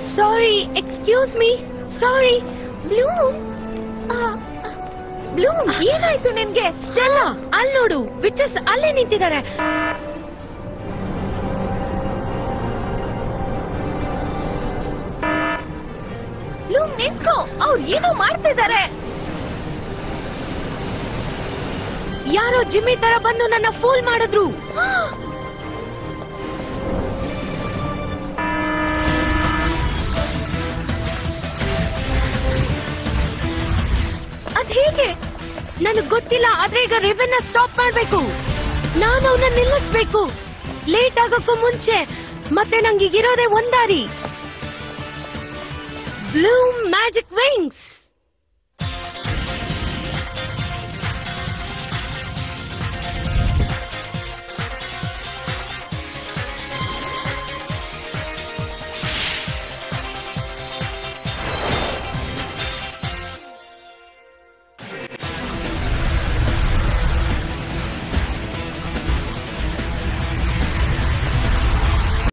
ಸಾರಿ, excuse me, sorry. Bloom, Bloom, ಏನಾಯ್ತು ನಿನ್ಗೆ? Stella, ಅಲ್ಲಿ ನೋಡು, ವಿಚಸ್ ಅಲ್ಲೇ ನಿಂತಿದ್ದಾರೆ. ಬ್ಲೂಮ್, ನಿಂತ್ಕೋ, ಅವ್ರು ಏನೋ ಮಾಡ್ತಿದ್ದಾರೆ. ಯಾರೋ ಜಿಮ್ಮಿ ತರ ಬಂದು ನನ್ನ ಫೂಲ್ ಮಾಡಿದ್ರು. ಅದ್ ಹೇಗೆ ನನಗ್ ಗೊತ್ತಿಲ್ಲ, ಆದ್ರೆ ಈಗ ರಿಬನ್ ಸ್ಟಾಪ್ ಮಾಡ್ಬೇಕು. ನಾನು ಅವನ್ನ ನಿಲ್ಲಿಸ್ಬೇಕು ಲೇಟ್ ಆಗಕ್ಕೂ ಮುಂಚೆ. ಮತ್ತೆ ನಂಗೀಗಿರೋದೇ ಒಂದಾರಿ, ಬ್ಲೂಮ್ ಮ್ಯಾಜಿಕ್ ವಿಂಗ್ಸ್.